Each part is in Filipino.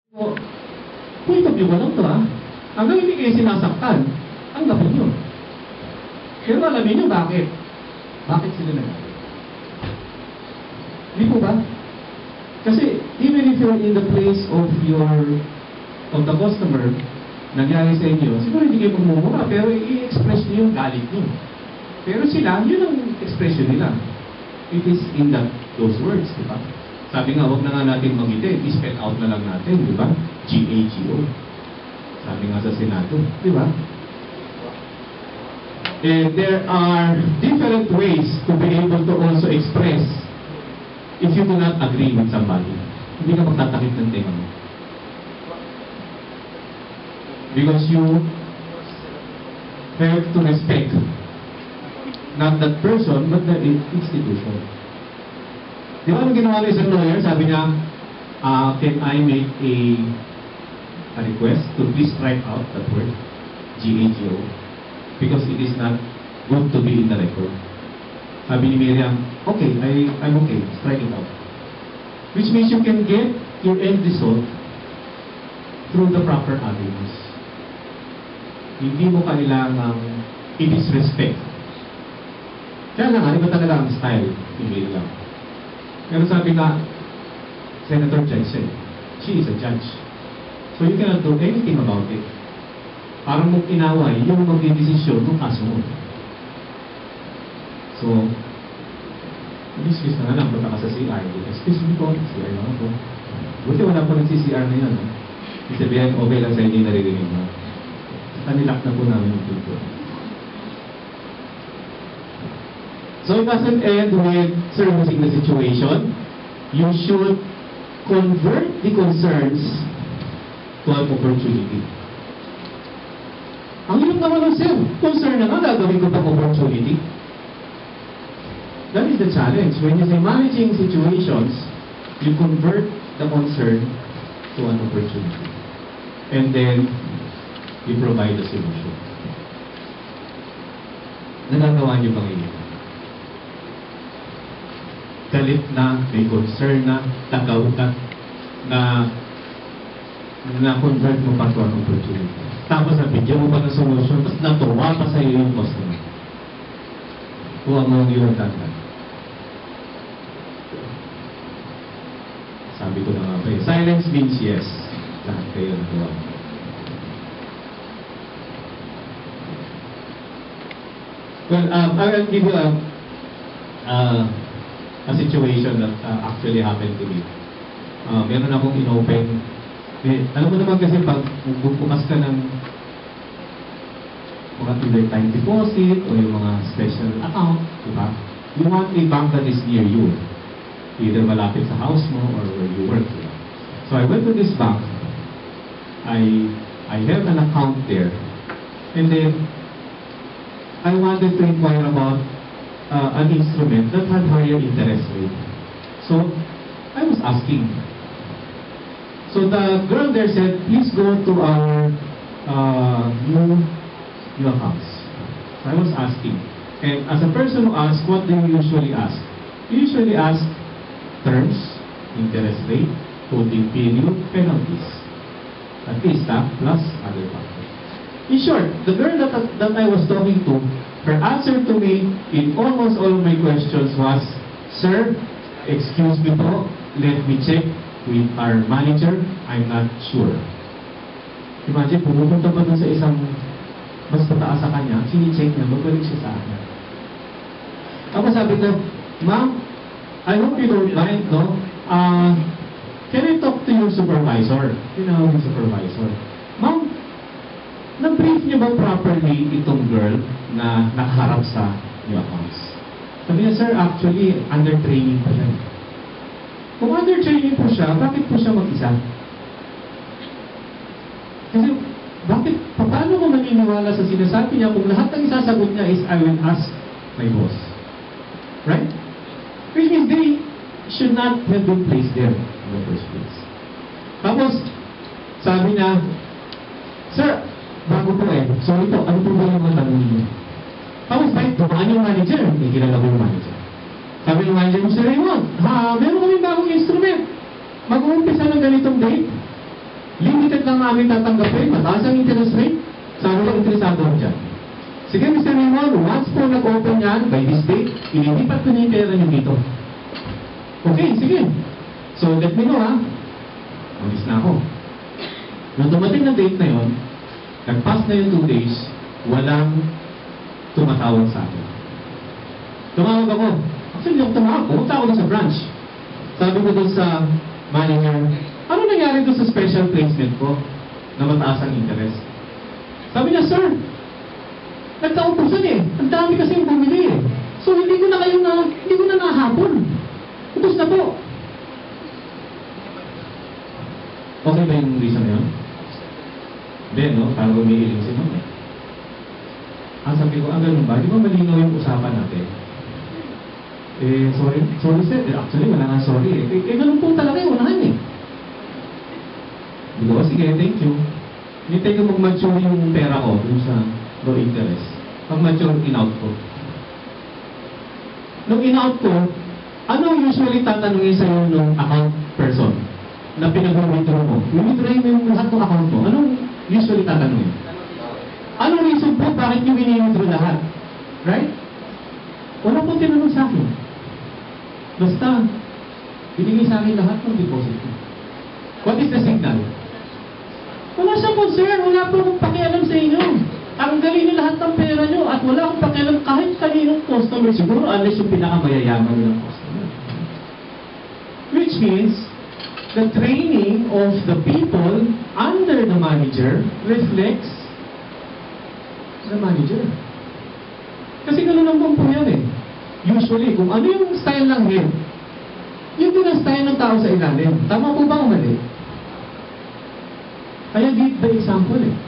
So, point of view ko lang to Hanggang hindi kayo sinasaktan, tanggapin nyo. Pero alamin nyo bakit? Bakit sila nagagawa? Hindi po ba? Kasi even if you're in the place of the customer, nangyari sa inyo, siguro hindi kayo pagmumura, pero i-express nyo yung galit nyo. Pero sila, yun ang expression nila. It is in those words, di ba? Sabi nga, huwag na nga natin mangiti, i-spell out na lang natin, di ba? G-A-G-O. Sabi nga sa Senado, di ba? And there are different ways to be able to also express if you do not agree with somebody. Hindi ka magtatakip ng tenga mo. Because you have to respect not that person, but the institution. Di ba, nung ginawa ng isang lawyer, sabi niya, can I make a request to please strike out that word, G-A-G-O, because it is not good to be in the record. Sabi ni Miriam, okay, I'm okay, strike it out. Which means you can get your end result through the proper avenues. Hindi mo kailangang i-disrespect. Kaya nga, iba talaga ang style ni Miriam. Pero sabi nga, Senator Judge said, she is a judge. So you cannot do anything about it. Parang mong inaway, yung magdidesisyon ng kaso mo. So, excuse na lang, punta ka sa CR. Excuse me po, CR lang ako. Buti wala po nag-CCR na yan. Ibig sabihin, okay lang sa inyo yung naririnig mo. Kanilak na po namin yung pinto. So it doesn't end with servicing the situation. You should convert the concerns to an opportunity. Ang hirap naman ng sir, concern na nga, gagawin ko pang opportunity. That is the challenge. When you say managing situations, you convert the concern to an opportunity. And then, you provide a solution. Nagagawa niyo bang iyon? Galit na, may concern na, tagaw ka, na-convert mo pa to an opportunity. Tapos nabigyan mo pa ng solution, tapos natuwa pa sa iyo yung customer. Kuha mo yung dagat. Sabi ko na nga ba silence means yes. Lahat kayo natuwa. Well, I will give you a situation that actually happened to me. Meron akong in-open. Alam mo naman kasi pag bukas ka ng mga either time deposit o yung mga special account, diba? You want a bank that is near you. Either malapit sa house mo or where you work. Diba? So I went to this bank. I have an account there. And then, I wanted to inquire about an instrument that had higher interest rate. So, I was asking. So the girl there said, please go to our new accounts. So I was asking. And as a person who asks, what do you usually ask? You usually ask terms, interest rate, holding period, penalties. At least plus other factors. In short, the girl that I was talking to, her answer to me in almost all of my questions was, sir, excuse me po, let me check with our manager, I'm not sure. Imagine, pumupunta pa dun sa isang mas pataas sa kanya, sini-check niya, magbalik siya sa akin. Tapos sabi ko, ma'am, I hope you don't mind, no? Can I talk to your supervisor? Yung supervisor. Ma'am, na-brief niyo ba properly itong girl na nakaharap sa new accounts? Sabi niya, sir, actually, under training pa siya. Kung under training po siya, bakit po siya mag-isa? Kasi, paano mo maniniwala sa sinasabi niya kung lahat ng isasagot niya is, I will ask my boss? Right? Which means they should not have been placed there in the first place. Tapos, sabi niya, sir, bago po sorry po, ano po ba yung mga tanong niyo? Tapos, dumaan yung manager, may kilala ko yung manager. Sabi ng manager mo, Sir Raymond, meron kami bagong instrument. Mag-uumpisa ng ganitong date. lang namin tatanggapin, mataas ang interest rate. Sabi ko, interesado ako dyan. Sige, Mr. Raymond, once po nag-open yan, by this date, inilipat ko na yung pera niyo dito. Okay, sige. So, let me know, ha? Alis na ako. Nung dumating na date na yon, nag-pass na yung 2 days, walang tumatawag sa akin. Tumawag ako. Actually, hindi ako tumawag. Pumunta ako doon sa branch. Sabi ko doon sa manager, ano nangyari doon sa special placement ko na mataas ang interest? Sabi niya, sir, nagkaupusan eh. Ang dami kasi yung bumili eh. So, hindi ko na nahapon. Upos na po. Okay ba yung reason na yun? Hindi, no? Parang umiiling si ma'am eh. Sabi ko, ganun ba? Di ba malinaw yung usapan natin? Sorry sir. Actually, wala nga sorry eh. Ganun po talaga yung unahan eh. Di ba? Sige, thank you. Hintay ko mag-mature yung pera ko dun sa low interest. Pag-mature, in-out ko. Nung in-out ko, ano usually tatanungin sa'yo ng account person na pinag-withdraw mo? I-withdraw mo yung lahat ng account mo. Anong usually tatanungin? Anong reason po bakit yung ini-withdraw lahat? Right? Wala pong tinanong sa akin. Basta, binigay sa akin lahat ng deposit ko. What is the signal? Wala siyang concern. Wala po akong pakialam sa inyo. Tanggalin niyo lahat ng pera niyo at wala akong pakialam kahit kaninong customer siguro unless yung pinakamayayaman ng customer. Which means, the training of the people under the manager reflects the manager. Kasi gano'n lang po yan eh. Usually, kung ano yung style ng head, yun din ang style ng tao sa ilalim. Tama po ba o mali? Kaya give the example eh.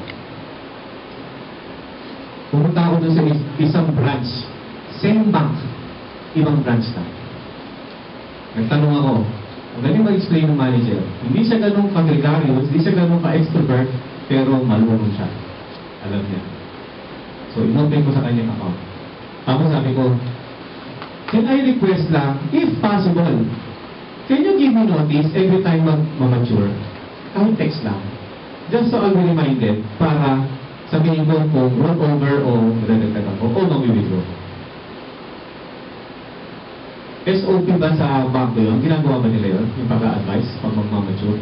Pumunta ako doon sa isang branch. Same bank. Ibang branch na. Nagtanong ako, ang galing mag-explain ng manager. Hindi siya ganun ka-gregarious, hindi siya ganun ka-extrovert, pero malunod siya. Alam niya. So, inopen ko sa kanyang account. Tapos sabi ko, can I request lang, if possible, can you give me notice every time mag-mature? Kahit text lang. Just so I'll be reminded para sabihin ko kung roll over o redagdag ako o mag-withdraw. SOP ba sa banko yun? Ginagawa ba nila yun? Yung pag-a-advise pag mag-mature?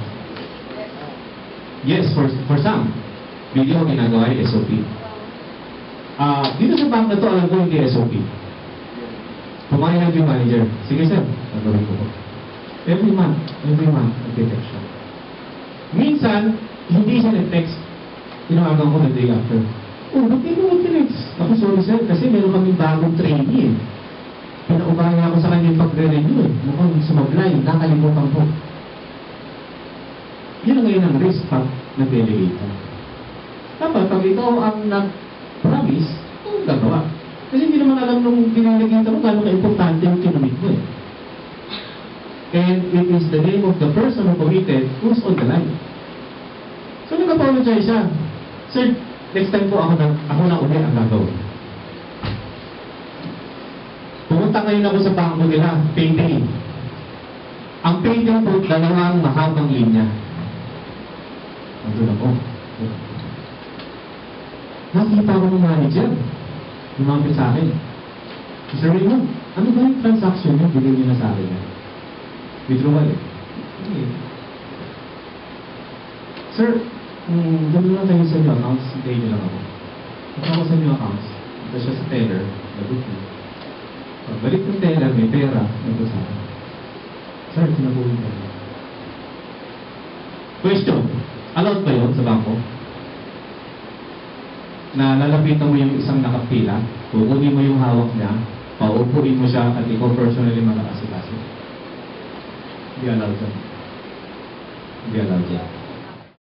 Yes, for some. Video ginagawa yung SOP. Dito sa bank na to, alam ko hindi SOP. Pumayag yung manager. Sige sir, nagawin ko po. Every month, nag-text siya. Minsan, hindi siya nag-text. Tinawagan ko na day after. Ba't hindi mo mag-text? Ako, sorry sir, kasi meron kaming bagong trainee eh. Pinaubahan ako sa kanya pagre-renew eh. Mukhang sumablay, nakalimutan po. Yun ang ngayon ang risk pag nag-delegate ka. Dapat, pag ikaw ang nag-promise, ang gagawa. Kasi hindi naman alam nung diniligita mo gano'ng ka-importante yung kinumit mo eh. And it is the name of the person who committed who's on the line. So nag-apologize siya. Sir, next time po ako na uli ang gagawin. Pumunta ngayon ako sa bangko nila, payday. Ang payday po, dalawang mahabang linya. Nandun ako. Nakita ko ng manager. Lumapit sa akin. Sir Raymond, ano ba yung transaction niyo? Bigay niyo na sa akin. Withdrawal eh. Okay. Sir, gano'n lang kayo sa inyo accounts, hintayin niyo lang ako. Pagka ako sa inyo accounts, ito siya sa teller, lagot niyo. Pagbalik ng teller, may pera, nandito sa akin. Sir, sinabuhin ka. Question, allowed ba yun sa bangko? Na lalapitan mo yung isang nakapila, kukunin mo yung hawak niya, paupuin mo siya at ikaw personally mag-aasikaso. Hindi allowed yan. Hindi allowed yan.